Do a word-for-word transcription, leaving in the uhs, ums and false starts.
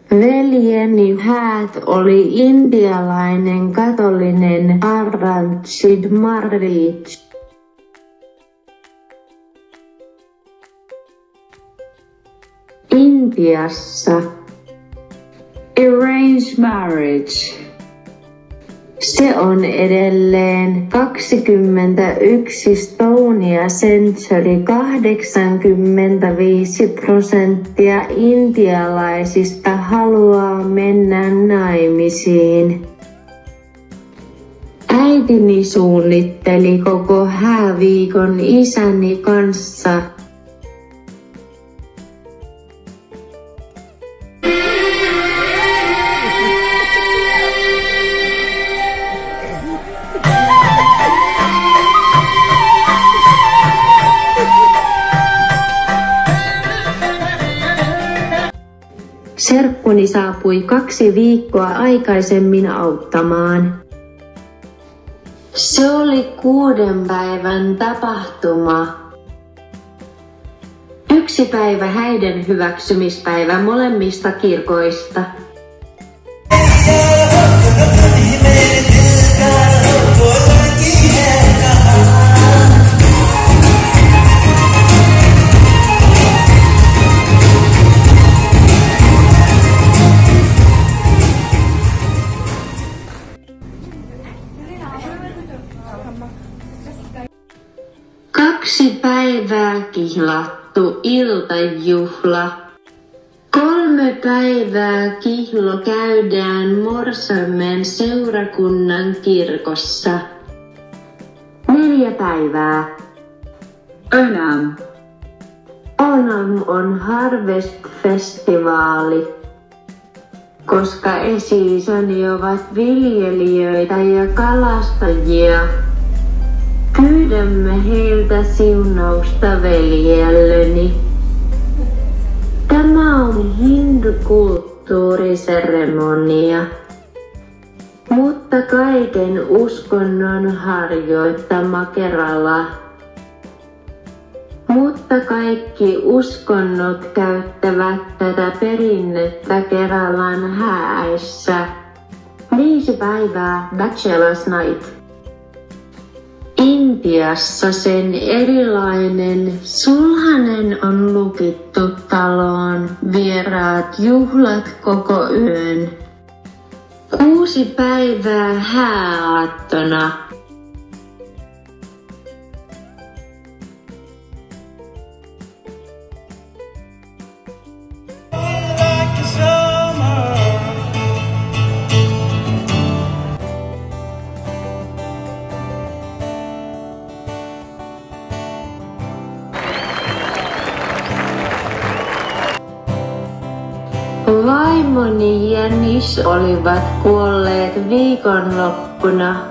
Veljeni häät oli intialainen katolinen arranged marriage. Intiassa arranged marriage. Se on edelleen kaksikymmentäyksi Stonia Century kahdeksankymmentäviisi prosenttia intialaisista haluaa mennä naimisiin. Äitini suunnitteli koko hääviikon isäni kanssa. Serkkuni saapui kaksi viikkoa aikaisemmin auttamaan. Se oli kuuden päivän tapahtuma. Yksi päivä häiden hyväksymispäivä molemmista kirkoista. Kaksi päivää kihlattu iltajuhla. Kolme päivää kihlo käydään Morsamen seurakunnan kirkossa. Neljä päivää. Onam. Onam on harvest-festivaali. Koska esi-isäni ovat viljelijöitä ja kalastajia, pyydämme heiltä siunausta veljelleni. Tämä on hindukulttuuriseremonia, mutta kaiken uskonnon harjoittama Kerala. Mutta kaikki uskonnot käyttävät tätä perinnettä Keralan häissä. Viisi päivää Bachelor's Night. Intiassa sen erilainen sulhanen on lukittu taloon, vieraat juhlat koko yön. Kuusi päivää hääaattona. Vaimoni ja Nish olivat kuolleet viikonloppuna.